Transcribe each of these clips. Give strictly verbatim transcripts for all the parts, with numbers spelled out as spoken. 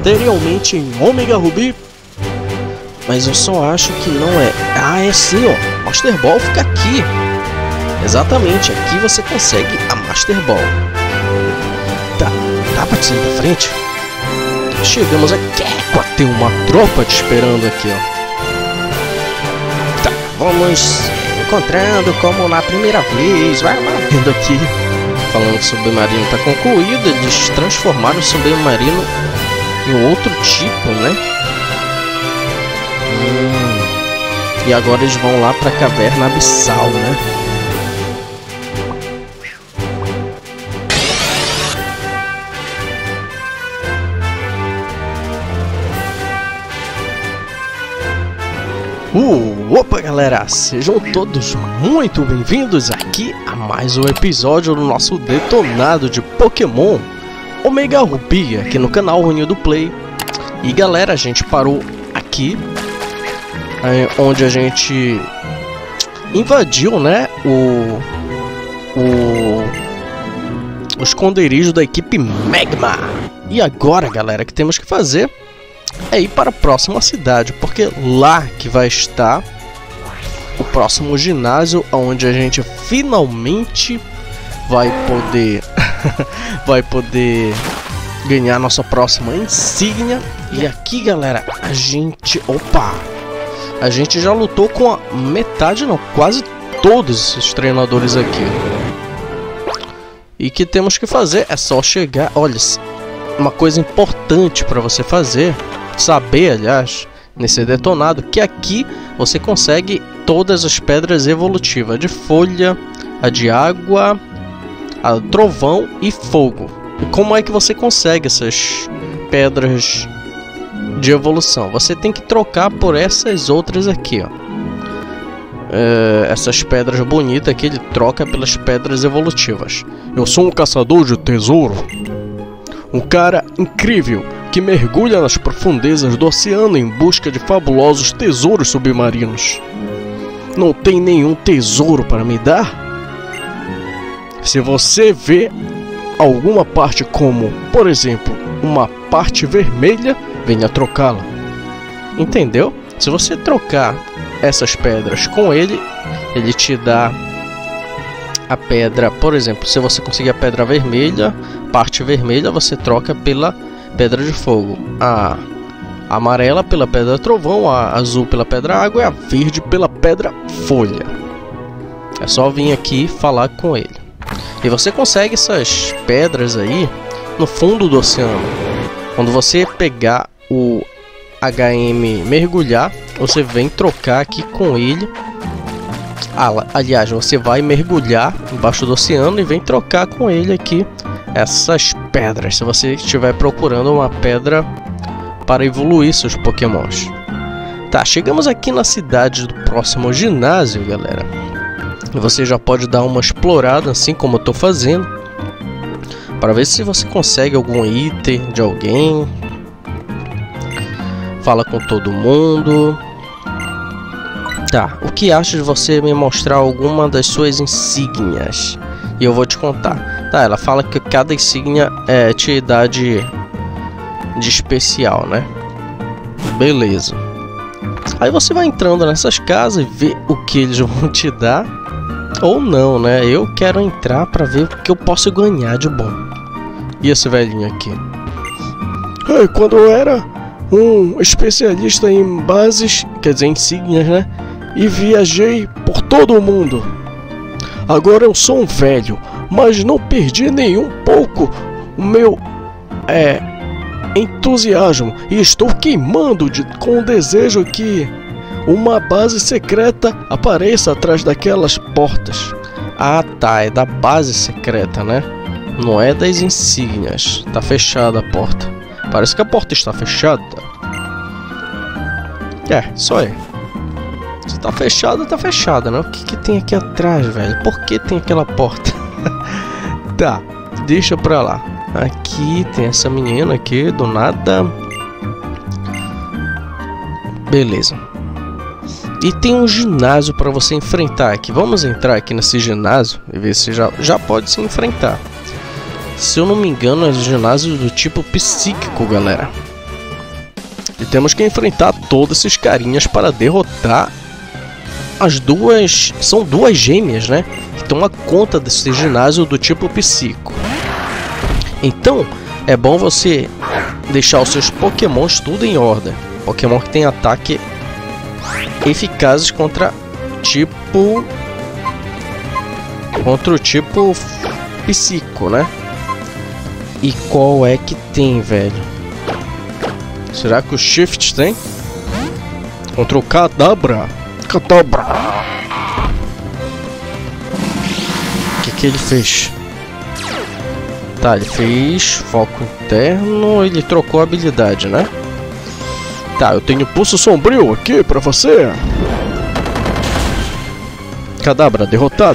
anteriormente em Omega Ruby. Mas eu só acho que não é. Ah, é sim, ó. Master Ball fica aqui. Exatamente, aqui você consegue a Master Ball. Tá, dá pra sair da frente? Chegamos aqui. Tem uma tropa te esperando aqui, ó. Tá, vamos encontrando como na primeira vez. Vai batendo aqui. Falando que o submarino tá concluído. Eles transformaram o submarino em outro tipo, né? Hum. E agora eles vão lá pra caverna abissal, né? Uh, opa galera, sejam todos muito bem-vindos aqui a mais um episódio do nosso detonado de Pokémon Omega Ruby aqui no canal Runho do Play. E galera, a gente parou aqui é, onde a gente invadiu, né, o, o, o esconderijo da equipe Magma. E agora galera, o que temos que fazer é ir para a próxima cidade, porque lá que vai estar o próximo ginásio, onde a gente finalmente vai poder vai poder ganhar nossa próxima insígnia. E aqui galera, a gente, opa, a gente já lutou com a metade, não, quase todos os treinadores aqui. E que temos que fazer é só chegar, olha, uma coisa importante para você fazer, saber, aliás, nesse detonado, que aqui você consegue todas as pedras evolutivas de folha, a de água, a trovão e fogo. E como é que você consegue essas pedras de evolução? Você tem que trocar por essas outras aqui, ó. É, essas pedras bonitas aqui, ele troca pelas pedras evolutivas. Eu sou um caçador de tesouro, um cara incrível que mergulha nas profundezas do oceano em busca de fabulosos tesouros submarinos. Não tem nenhum tesouro para me dar? Se você vê alguma parte como, por exemplo, uma parte vermelha, venha trocá-la. Entendeu? Se você trocar essas pedras com ele, ele te dá a pedra, por exemplo, se você conseguir a pedra vermelha, parte vermelha, você troca pela pedra de fogo, a amarela pela pedra trovão, a azul pela pedra água e a verde pela pedra folha. É só vir aqui falar com ele. E você consegue essas pedras aí no fundo do oceano. Quando você pegar o H M mergulhar, você vem trocar aqui com ele. Ah, aliás, você vai mergulhar embaixo do oceano e vem trocar com ele aqui essas pedras, se você estiver procurando uma pedra para evoluir seus pokémons. Tá, chegamos aqui na cidade do próximo ginásio, galera. Você já pode dar uma explorada, assim como eu estou fazendo, para ver se você consegue algum item de alguém. Fala com todo mundo. Tá, o que acha de você me mostrar alguma das suas insígnias? E eu vou te contar. Tá, ela fala que cada insígnia é, te dá de, de especial, né? Beleza. Aí você vai entrando nessas casas e vê o que eles vão te dar. Ou não, né? Eu quero entrar pra ver o que eu posso ganhar de bom. E esse velhinho aqui? É, quando eu era um especialista em bases, quer dizer, insígnias, né? E viajei por todo o mundo. Agora eu sou um velho, mas não perdi nem um pouco o meu é, entusiasmo. E estou queimando de, com o desejo que uma base secreta apareça atrás daquelas portas. Ah tá, é da base secreta, né? Não é das insígnias. Tá fechada a porta. Parece que a porta está fechada. É, só é. Se tá fechada, tá fechada, né? O que que tem aqui atrás, velho? Por que tem aquela porta? Tá, deixa pra lá. Aqui tem essa menina aqui, do nada. Beleza. E tem um ginásio pra você enfrentar aqui. Vamos entrar aqui nesse ginásio e ver se já, já pode se enfrentar. Se eu não me engano, é um ginásio do tipo psíquico, galera. E temos que enfrentar todos esses carinhas para derrotar as duas... São duas gêmeas, né? Que tomam conta desse ginásio do tipo psico. Então, é bom você deixar os seus pokémons tudo em ordem. Pokémon que tem ataque eficazes contra tipo... Contra o tipo psico, né? E qual é que tem, velho? Será que o Shift tem? Contra o Kadabra. Kadabra. O que que ele fez? Tá, ele fez foco interno. Ele trocou a habilidade, né? Tá, eu tenho pulso sombrio aqui pra você. Kadabra derrotado.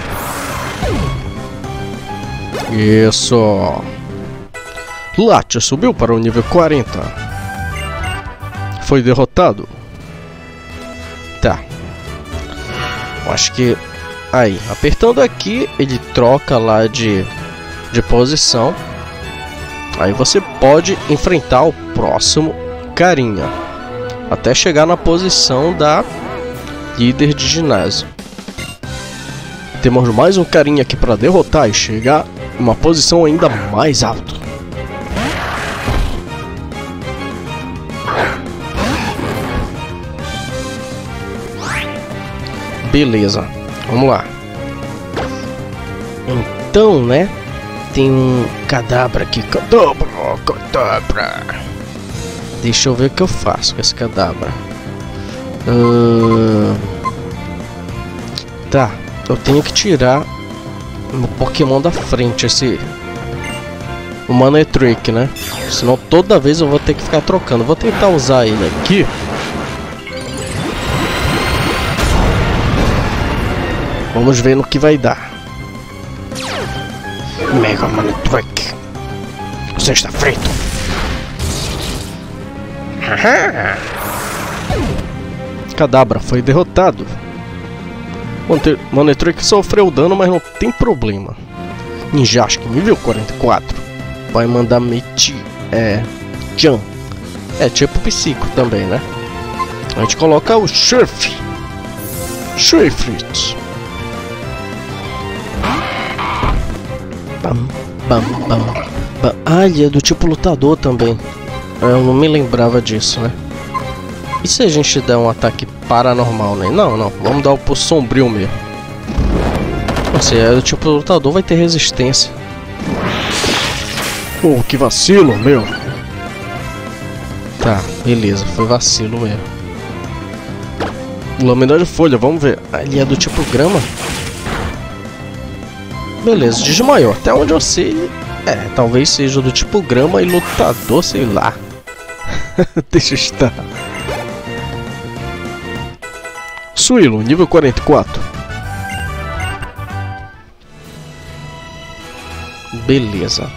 Isso. Latias subiu para o nível quarenta. Foi derrotado. Tá. Eu acho que... Aí, apertando aqui, ele troca lá de, de posição. Aí você pode enfrentar o próximo carinha. Até chegar na posição da líder de ginásio. Temos mais um carinha aqui para derrotar e chegar em uma posição ainda mais alta. Beleza, vamos lá. Então, né? Tem um Kadabra aqui. Kadabra, Kadabra. Deixa eu ver o que eu faço com esse Kadabra. Uh... Tá, eu tenho que tirar o Pokémon da frente, esse... O Manectric, né? Senão toda vez eu vou ter que ficar trocando. Vou tentar usar ele aqui. Vamos ver no que vai dar. Mega Manectric. Você está frito. Kadabra foi derrotado. Manectric sofreu dano, mas não tem problema. Ninjask, nível quarenta e quatro. Vai mandar Meti... É... Jan. É tipo psico também, né? A gente coloca o Shift. Shift. Bam, bam, bam, bam. Ah, ele é do tipo lutador também. Eu não me lembrava disso, né? E se a gente der um ataque paranormal, né? Não, não. Vamos dar o pulso sombrio mesmo. Se é do tipo lutador, vai ter resistência. Oh, que vacilo, meu. Tá, beleza. Foi vacilo mesmo. Lâmina de folha, vamos ver. Ah, ele é do tipo grama. Beleza, desmaiou. Até onde eu sei, é, talvez seja do tipo grama e lutador, sei lá. Deixa estar. Suilo, nível quarenta e quatro. Beleza.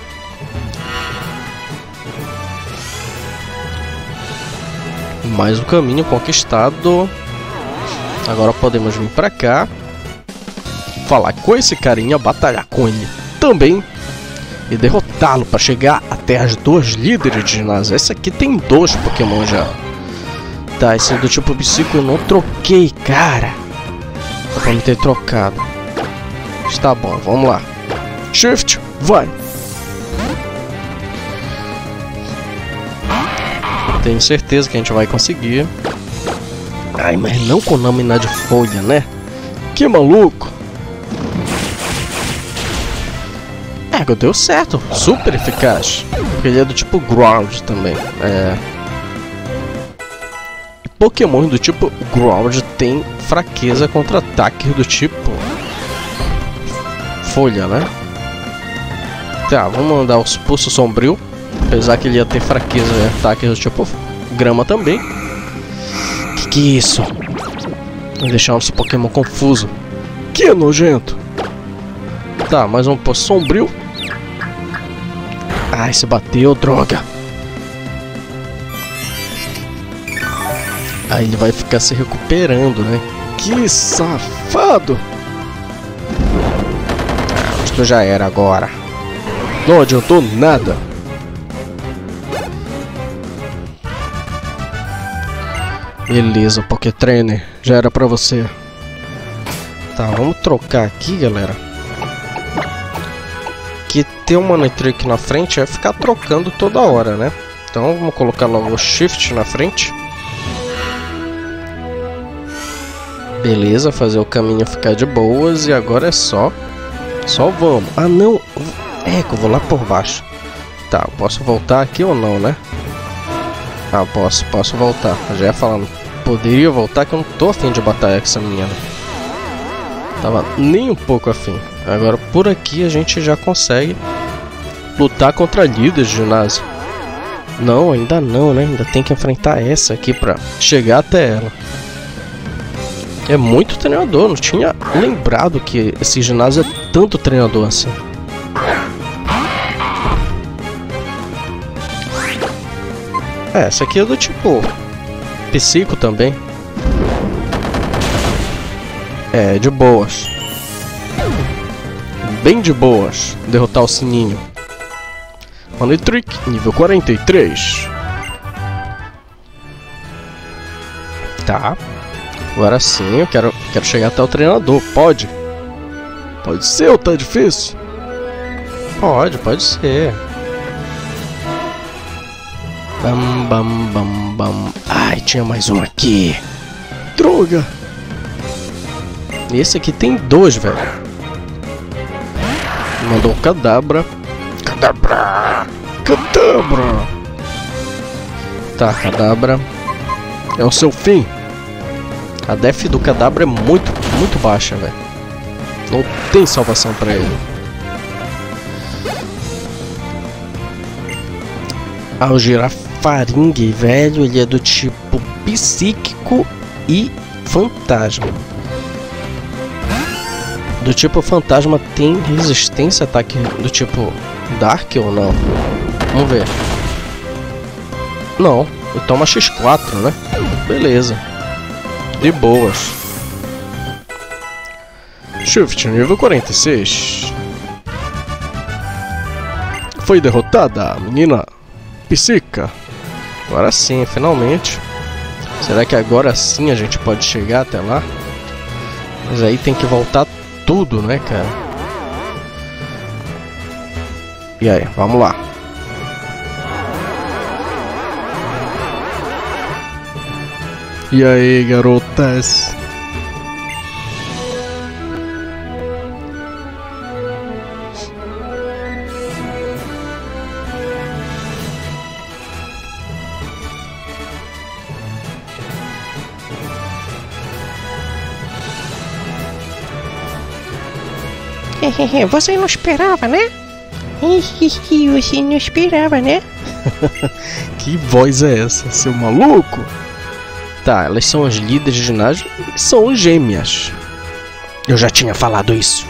Mais um caminho conquistado. Agora podemos vir pra cá, falar com esse carinha, batalhar com ele também e derrotá-lo para chegar até as duas líderes de ginásio. Essa aqui tem dois Pokémon já. Tá, esse é do tipo psico eu não troquei, cara. Só pra me ter trocado. Está bom, vamos lá. Shift, vai. Tenho certeza que a gente vai conseguir. Ai, mas não com lâmina de folha, né? Que maluco. É, deu certo. Super eficaz. Porque ele é do tipo Ground também. É... Pokémon do tipo Ground tem fraqueza contra ataques do tipo Folha, né? Tá, vamos mandar os pulsos sombrio. Apesar que ele ia ter fraqueza em ataques do tipo grama também. Que que é isso? Vou deixar nosso Pokémon confuso. Que nojento. Tá, mais um pulso sombrio. Ai, se bateu, droga. Aí ele vai ficar se recuperando, né? Que safado! Acho que já era agora. Não adiantou nada. Beleza, Poké Trainer. Já era pra você. Tá, vamos trocar aqui, galera. Que ter um Money Trick na frente é ficar trocando toda hora, né? Então vamos colocar logo o Shift na frente. Beleza, fazer o caminho ficar de boas. E agora é só... Só vamos. Ah, não. É que eu vou lá por baixo. Tá, posso voltar aqui ou não, né? Ah, posso, posso voltar. Eu já ia falando, poderia voltar que eu não tô afim de batalhar com essa menina. Tava nem um pouco afim. Agora por aqui a gente já consegue lutar contra líderes de ginásio. Não, ainda não, né? Ainda tem que enfrentar essa aqui pra chegar até ela. É muito treinador, não tinha lembrado que esse ginásio é tanto treinador assim. É, essa aqui é do tipo psico também. É, de boas. Bem de boas. Derrotar o sininho. Money Trick, nível quarenta e três. Tá. Agora sim, eu quero, quero chegar até o treinador. Pode? Pode ser ou tá difícil? Pode, pode ser. Bam, bam, bam, bam. Ai, tinha mais um aqui. Droga! Esse aqui tem dois, velho. Mandou o Kadabra. Kadabra! Kadabra! Tá, Kadabra. É o seu fim. A def do Kadabra é muito, muito baixa, velho. Não tem salvação pra ele. Ah, o Girafaringue, velho, ele é do tipo psíquico e fantasma. Do tipo fantasma tem resistência a ataque do tipo Dark ou não? Vamos ver. Não, ele toma X quatro, né? Beleza. De boas. Shift nível quarenta e seis. Foi derrotada a menina Psica. Agora sim, finalmente. Será que agora sim a gente pode chegar até lá? Mas aí tem que voltar tudo, né, cara? E aí, vamos lá. E aí, garotas? Você não esperava, né? Você não esperava, né? Que voz é essa, seu maluco? Tá, elas são as líderes de ginásio e são gêmeas. Eu já tinha falado isso.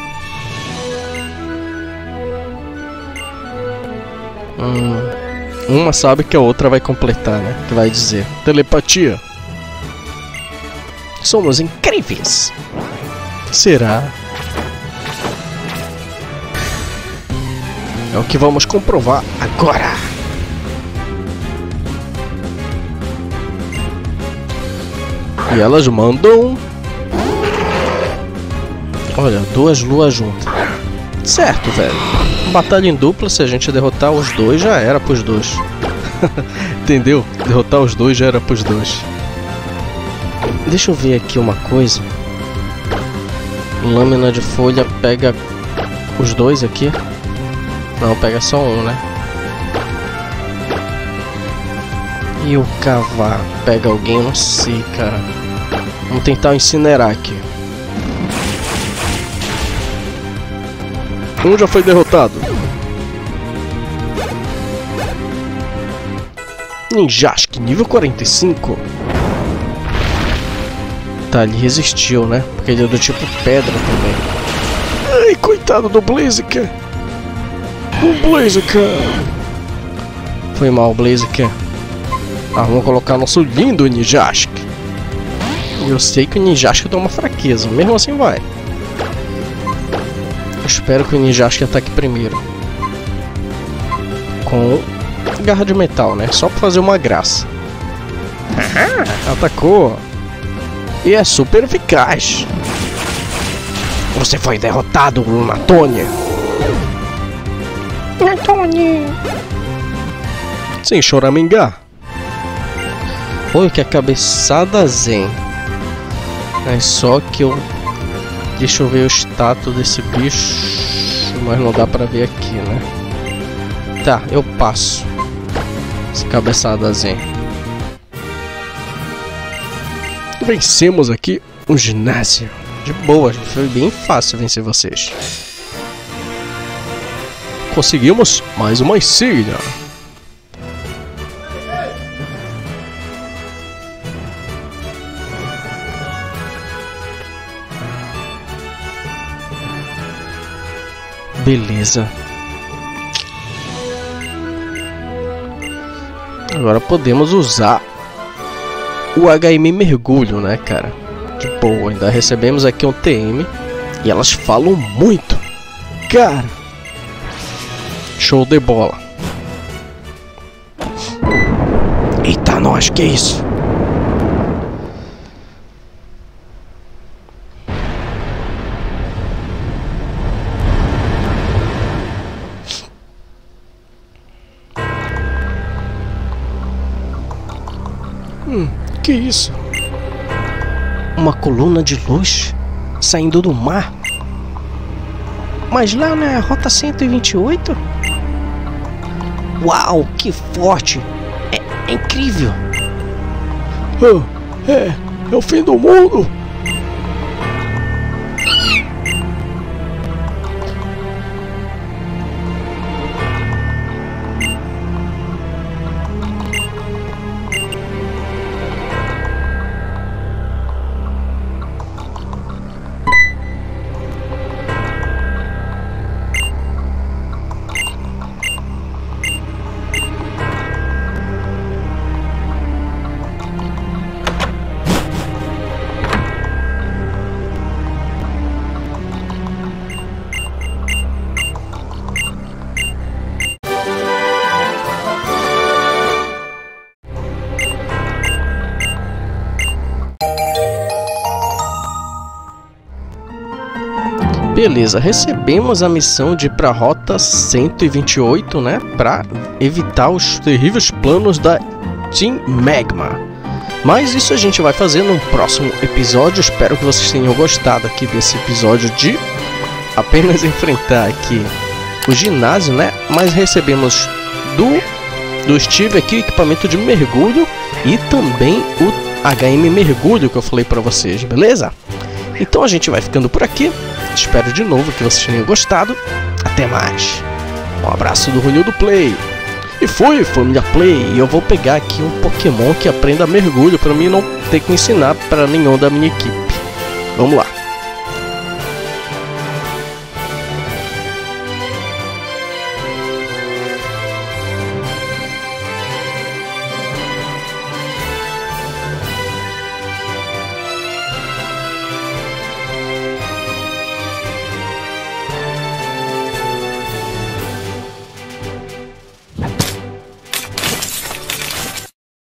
Hum, uma sabe que a outra vai completar, né? Que vai dizer telepatia. Somos incríveis. Será? É o que vamos comprovar agora. E elas mandam... Olha, duas luas juntas. Certo, velho. Batalha em dupla, se a gente derrotar os dois, já era pros dois. Entendeu? Derrotar os dois já era pros dois. Deixa eu ver aqui uma coisa. Lâmina de folha pega os dois aqui. Não, pega só um, né? E o cavar pega alguém? Não sei, cara. Vamos tentar incinerar aqui. Um já foi derrotado. Ninjask, nível quarenta e cinco. Tá, ele resistiu, né? Porque ele é do tipo pedra também. Ai, coitado do Blaziken. O Blaziken. Foi mal, Blaziken. Ah, vamos colocar nosso lindo Ninjask. Eu sei que o Ninjask tem uma fraqueza, mesmo assim vai. Eu espero que o Ninjask ataque primeiro. Com garra de metal, né? Só pra fazer uma graça. Ah, atacou. E é super eficaz. Você foi derrotado, Lunatone. Lunatone. Sem choramingar. Olha que a cabeçada zen. É só que eu... Deixa eu ver o status desse bicho. Mas não dá pra ver aqui, né? Tá, eu passo. Essa cabeçada zen. Vencemos aqui um ginásio. De boa, foi bem fácil vencer vocês. Conseguimos mais uma insígnia. Beleza. Agora podemos usar o H M Mergulho, né, cara? De boa, ainda recebemos aqui um T M. E elas falam muito. Cara, show de bola. Eita, nós, que isso? Hum, que isso? Uma coluna de luz saindo do mar? Mas lá na rota cento e vinte e oito? Uau, que forte! É, é incrível! Ah, é, é o fim do mundo! Beleza, recebemos a missão de ir para a rota cento e vinte e oito, né, para evitar os terríveis planos da Team Magma. Mas isso a gente vai fazer num próximo episódio. Espero que vocês tenham gostado aqui desse episódio de apenas enfrentar aqui o ginásio, né? Mas recebemos do, do Steve aqui o equipamento de mergulho e também o H M Mergulho que eu falei para vocês, beleza? Então a gente vai ficando por aqui. Espero de novo que vocês tenham gostado. Até mais. Um abraço do Runildo Play. E foi, família Play. E eu vou pegar aqui um Pokémon que aprenda mergulho para mim não ter que ensinar para nenhum da minha equipe. Vamos lá.